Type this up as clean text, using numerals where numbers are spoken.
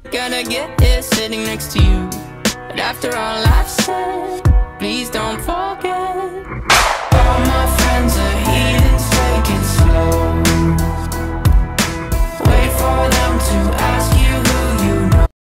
Gonna get here sitting next to you. But after all I've said, please don't forget